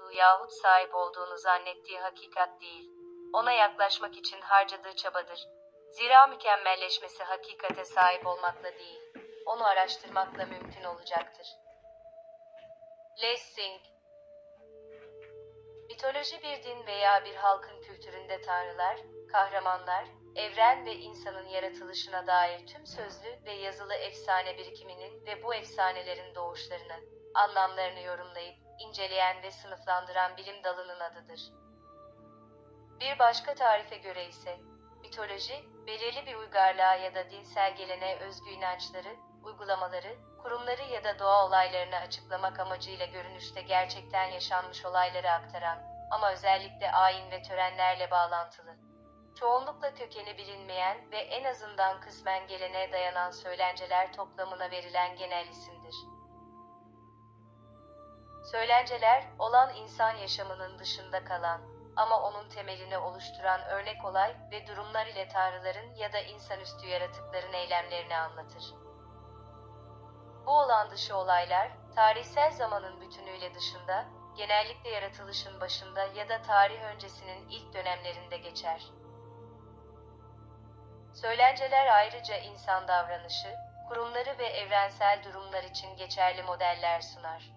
olduğu yahut sahip olduğunu zannettiği hakikat değil, ona yaklaşmak için harcadığı çabadır. Zira mükemmelleşmesi hakikate sahip olmakla değil, onu araştırmakla mümkün olacaktır. Lessing. Mitoloji bir din veya bir halkın kültüründe tanrılar, kahramanlar, evren ve insanın yaratılışına dair tüm sözlü ve yazılı efsane birikiminin ve bu efsanelerin doğuşlarını, anlamlarını yorumlayıp, inceleyen ve sınıflandıran bilim dalının adıdır. Bir başka tarife göre ise, mitoloji, belirli bir uygarlığa ya da dinsel geleneğe özgü inançları, uygulamaları, kurumları ya da doğa olaylarını açıklamak amacıyla görünüşte gerçekten yaşanmış olayları aktaran ama özellikle ayin ve törenlerle bağlantılı, çoğunlukla kökeni bilinmeyen ve en azından kısmen geleneğe dayanan söylenceler toplamına verilen genel isimdir. Söylenceler, olan insan yaşamının dışında kalan ama onun temelini oluşturan örnek olay ve durumlar ile tanrıların ya da insanüstü yaratıkların eylemlerini anlatır. Bu olan dışı olaylar, tarihsel zamanın bütünüyle dışında, genellikle yaratılışın başında ya da tarih öncesinin ilk dönemlerinde geçer. Söylenceler ayrıca insan davranışı, kurumları ve evrensel durumlar için geçerli modeller sunar.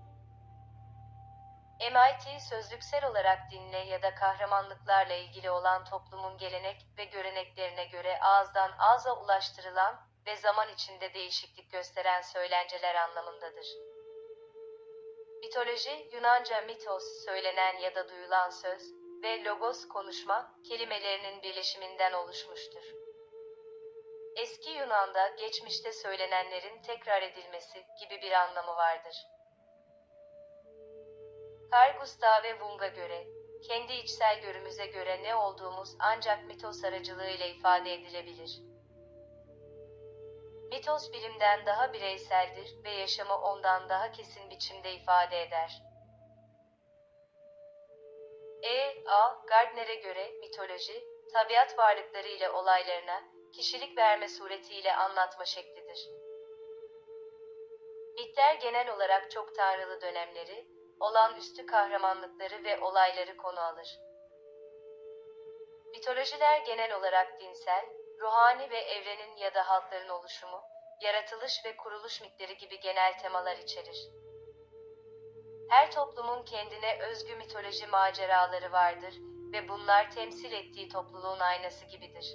MIT sözlüksel olarak dinle ya da kahramanlıklarla ilgili olan toplumun gelenek ve göreneklerine göre ağızdan ağza ulaştırılan ve zaman içinde değişiklik gösteren söylenceler anlamındadır. Mitoloji, Yunanca mitos, söylenen ya da duyulan söz ve logos, konuşma, kelimelerinin birleşiminden oluşmuştur. Eski Yunan'da geçmişte söylenenlerin tekrar edilmesi gibi bir anlamı vardır. Carl Gustav Jung'a göre, kendi içsel görümüze göre ne olduğumuz ancak mitos aracılığıyla ifade edilebilir. Mitos bilimden daha bireyseldir ve yaşamı ondan daha kesin biçimde ifade eder. A. Gardner'e göre mitoloji, tabiat varlıkları ile olaylarına, kişilik verme suretiyle anlatma şeklidir. Mitler genel olarak çok tanrılı dönemleri, olağanüstü kahramanlıkları ve olayları konu alır. Mitolojiler genel olarak dinsel, ruhani ve evrenin ya da halkların oluşumu, yaratılış ve kuruluş mitleri gibi genel temalar içerir. Her toplumun kendine özgü mitoloji maceraları vardır ve bunlar temsil ettiği topluluğun aynası gibidir.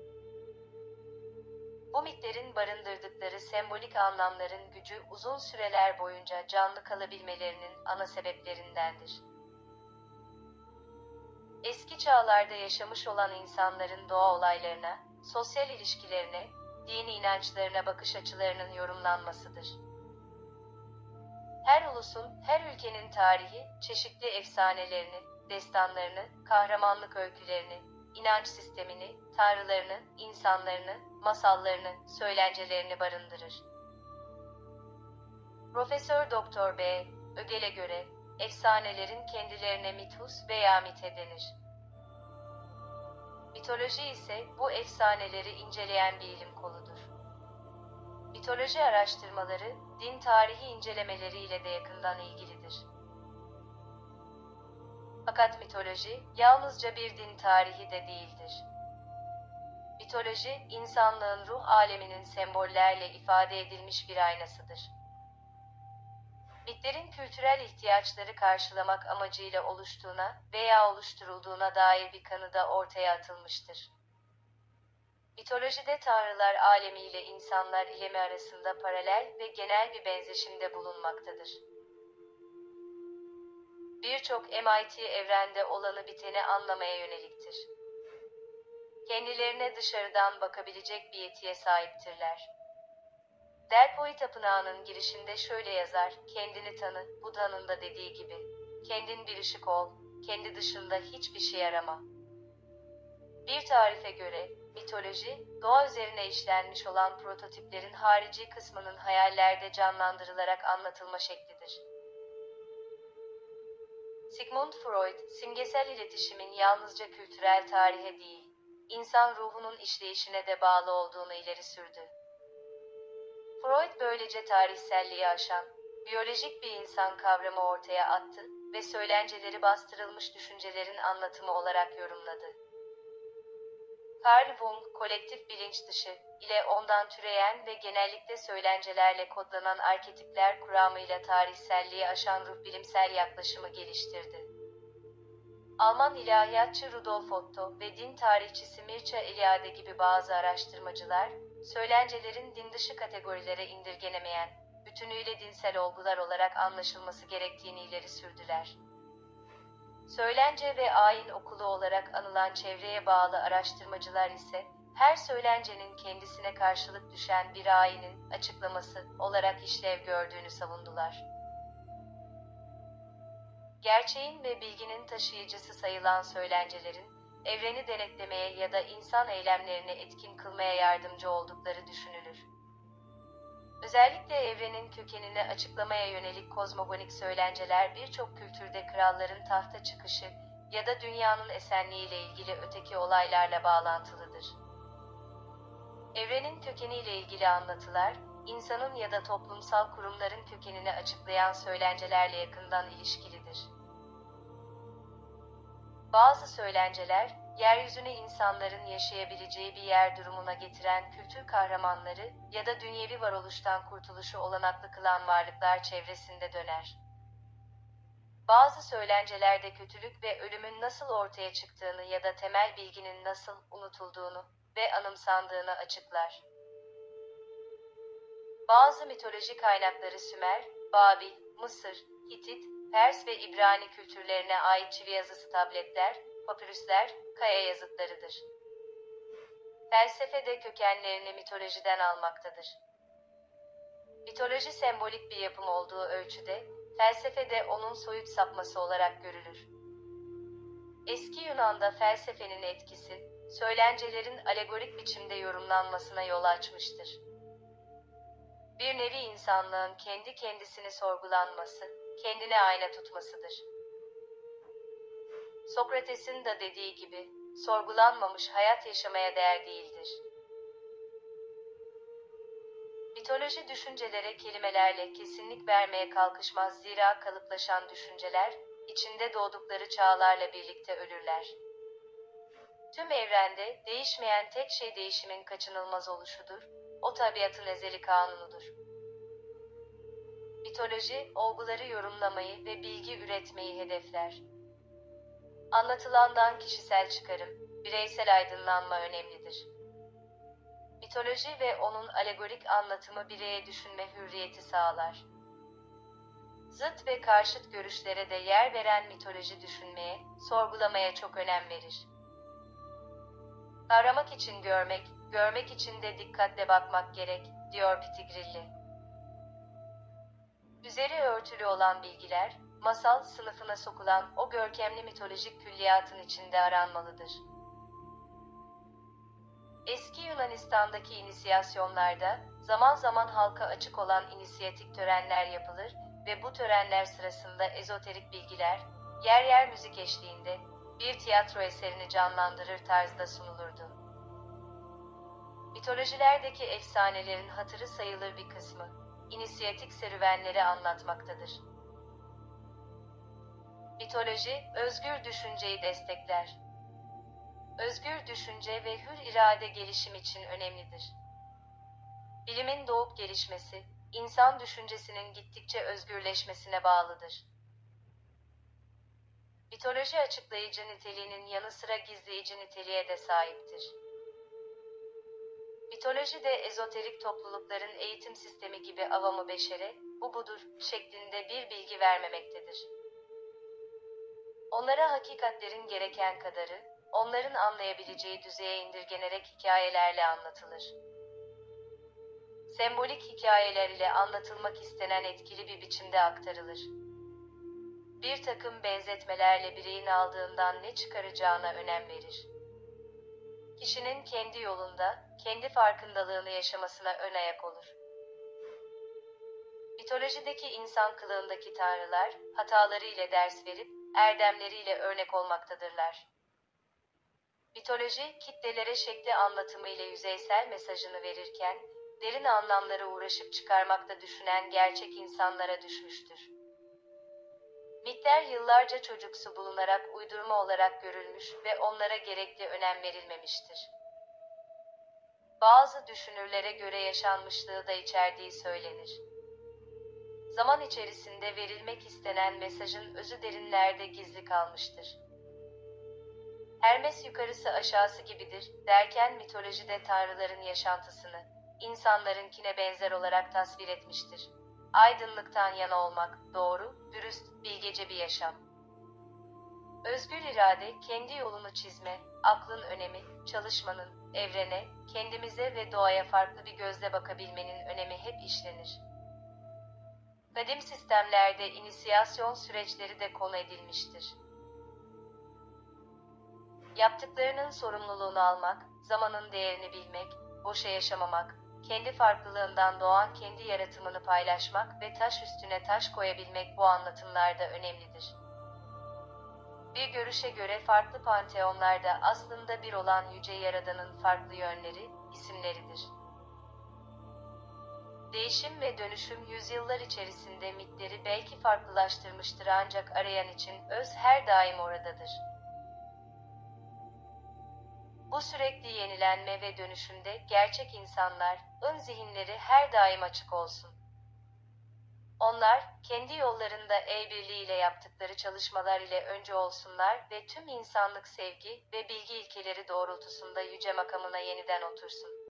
Bu mitlerin barındırdıkları sembolik anlamların gücü uzun süreler boyunca canlı kalabilmelerinin ana sebeplerindendir. Eski çağlarda yaşamış olan insanların doğa olaylarına, sosyal ilişkilerine, dini inançlarına bakış açılarının yorumlanmasıdır. Her ulusun, her ülkenin tarihi, çeşitli efsanelerini, destanlarını, kahramanlık öykülerini, inanç sistemini, tanrılarını, insanlarını, masallarını, söylencelerini barındırır. Profesör Doktor B. Ögel'e göre, efsanelerin kendilerine mitos veya mite denir. Mitoloji ise bu efsaneleri inceleyen bir ilim koludur. Mitoloji araştırmaları, din tarihi incelemeleriyle de yakından ilgilidir. Fakat mitoloji, yalnızca bir din tarihi de değildir. Mitoloji, insanlığın ruh aleminin sembollerle ifade edilmiş bir aynasıdır. Mitlerin kültürel ihtiyaçları karşılamak amacıyla oluştuğuna veya oluşturulduğuna dair bir kanı da ortaya atılmıştır. Mitolojide tanrılar alemi ile insanlar ilemi arasında paralel ve genel bir benzeşimde bulunmaktadır. Birçok MIT evrende olanı biteni anlamaya yöneliktir. Kendilerine dışarıdan bakabilecek bir yetiye sahiptirler. Delphi Tapınağı'nın girişinde şöyle yazar, kendini tanı, Buda'nın da dediği gibi, kendin bir ışık ol, kendi dışında hiçbir şey arama. Bir tarife göre, mitoloji, doğa üzerine işlenmiş olan prototiplerin harici kısmının hayallerde canlandırılarak anlatılma şeklidir. Sigmund Freud, simgesel iletişimin yalnızca kültürel tarihe değil, insan ruhunun işleyişine de bağlı olduğunu ileri sürdü. Freud böylece tarihselliği aşan, biyolojik bir insan kavramı ortaya attı ve söylenceleri bastırılmış düşüncelerin anlatımı olarak yorumladı. Carl Jung, kolektif bilinç dışı ile ondan türeyen ve genellikle söylencelerle kodlanan arketipler kuramıyla tarihselliği aşan ruhbilimsel yaklaşımı geliştirdi. Alman ilahiyatçı Rudolf Otto ve din tarihçisi Mircea Eliade gibi bazı araştırmacılar, söylencelerin din dışı kategorilere indirgenemeyen, bütünüyle dinsel olgular olarak anlaşılması gerektiğini ileri sürdüler. Söylence ve ayin okulu olarak anılan çevreye bağlı araştırmacılar ise, her söylencenin kendisine karşılık düşen bir ayinin açıklaması olarak işlev gördüğünü savundular. Gerçeğin ve bilginin taşıyıcısı sayılan söylencelerin, evreni denetlemeye ya da insan eylemlerini etkin kılmaya yardımcı oldukları düşünülür. Özellikle evrenin kökenini açıklamaya yönelik kozmogonik söylenceler birçok kültürde kralların tahta çıkışı ya da dünyanın esenliğiyle ilgili öteki olaylarla bağlantılıdır. Evrenin kökeniyle ilgili anlatılar, insanın ya da toplumsal kurumların kökenini açıklayan söylencelerle yakından ilişkilidir. Bazı söylenceler, yeryüzüne insanların yaşayabileceği bir yer durumuna getiren kültür kahramanları ya da dünyevi varoluştan kurtuluşu olanaklı kılan varlıklar çevresinde döner. Bazı söylencelerde kötülük ve ölümün nasıl ortaya çıktığını ya da temel bilginin nasıl unutulduğunu ve anımsandığını açıklar. Bazı mitoloji kaynakları Sümer, Babil, Mısır, Hitit, Pers ve İbrani kültürlerine ait çivi yazısı tabletler, papirüsler, kaya yazıtlarıdır. Felsefe de kökenlerini mitolojiden almaktadır. Mitoloji sembolik bir yapım olduğu ölçüde, felsefe de onun soyut sapması olarak görülür. Eski Yunan'da felsefenin etkisi, söylencelerin alegorik biçimde yorumlanmasına yol açmıştır. Bir nevi insanlığın kendi kendisini sorgulanması, kendine ayna tutmasıdır. Sokrates'in de dediği gibi, sorgulanmamış hayat yaşamaya değer değildir. Mitoloji düşüncelere kelimelerle kesinlik vermeye kalkışmaz, zira kalıplaşan düşünceler, içinde doğdukları çağlarla birlikte ölürler. Tüm evrende değişmeyen tek şey değişimin kaçınılmaz oluşudur, o tabiatın ezeli kanunudur. Mitoloji, olguları yorumlamayı ve bilgi üretmeyi hedefler. Anlatılandan kişisel çıkarım, bireysel aydınlanma önemlidir. Mitoloji ve onun alegorik anlatımı bireye düşünme hürriyeti sağlar. Zıt ve karşıt görüşlere de yer veren mitoloji düşünmeye, sorgulamaya çok önem verir. Kavramak için görmek, görmek için de dikkatle bakmak gerek, diyor Pitigrilli. Üzeri örtülü olan bilgiler, masal sınıfına sokulan o görkemli mitolojik külliyatın içinde aranmalıdır. Eski Yunanistan'daki inisiyasyonlarda, zaman zaman halka açık olan inisiyatik törenler yapılır ve bu törenler sırasında ezoterik bilgiler, yer yer müzik eşliğinde, bir tiyatro eserini canlandırır tarzda sunulurdu. Mitolojilerdeki efsanelerin hatırı sayılır bir kısmı, inisiyatik serüvenleri anlatmaktadır. Mitoloji, özgür düşünceyi destekler. Özgür düşünce ve hür irade gelişim için önemlidir. Bilimin doğup gelişmesi, insan düşüncesinin gittikçe özgürleşmesine bağlıdır. Mitoloji açıklayıcı niteliğinin yanı sıra gizleyici niteliğe de sahiptir. Mitoloji de ezoterik toplulukların eğitim sistemi gibi avamı beşere, bu budur şeklinde bir bilgi vermemektedir. Onlara hakikatlerin gereken kadarı, onların anlayabileceği düzeye indirgenerek hikayelerle anlatılır. Sembolik hikayeler ile anlatılmak istenen etkili bir biçimde aktarılır. Bir takım benzetmelerle bireyin aldığından ne çıkaracağına önem verir. Kişinin kendi yolunda, kendi farkındalığını yaşamasına ön ayak olur. Mitolojideki insan kılığındaki tanrılar, hatalarıyla ders verip, erdemleriyle örnek olmaktadırlar. Mitoloji, kitlelere şekli anlatımıyla yüzeysel mesajını verirken, derin anlamlara uğraşıp çıkarmakta düşünen gerçek insanlara düşmüştür. Mitler yıllarca çocuksu bulunarak uydurma olarak görülmüş ve onlara gerekli önem verilmemiştir. Bazı düşünürlere göre yaşanmışlığı da içerdiği söylenir. Zaman içerisinde verilmek istenen mesajın özü derinlerde gizli kalmıştır. Hermes yukarısı aşağısı gibidir derken mitolojide tanrıların yaşantısını, insanlarınkine benzer olarak tasvir etmiştir. Aydınlıktan yana olmak, doğru, dürüst, bilgece bir yaşam. Özgür irade, kendi yolunu çizme, aklın önemi, çalışmanın, evrene, kendimize ve doğaya farklı bir gözle bakabilmenin önemi hep işlenir. Kadim sistemlerde inisiyasyon süreçleri de konu edilmiştir. Yaptıklarının sorumluluğunu almak, zamanın değerini bilmek, boşa yaşamamak, kendi farklılığından doğan kendi yaratımını paylaşmak ve taş üstüne taş koyabilmek bu anlatımlarda önemlidir. Bir görüşe göre farklı panteonlarda aslında bir olan Yüce Yaradan'ın farklı yönleri, isimleridir. Değişim ve dönüşüm yüzyıllar içerisinde mitleri belki farklılaştırmıştır ancak arayan için öz her daim oradadır. Bu sürekli yenilenme ve dönüşümde gerçek insanlar, ın zihinleri her daim açık olsun. Onlar, kendi yollarında el birliğiyle yaptıkları çalışmalar ile önce olsunlar ve tüm insanlık sevgi ve bilgi ilkeleri doğrultusunda yüce makamına yeniden otursun.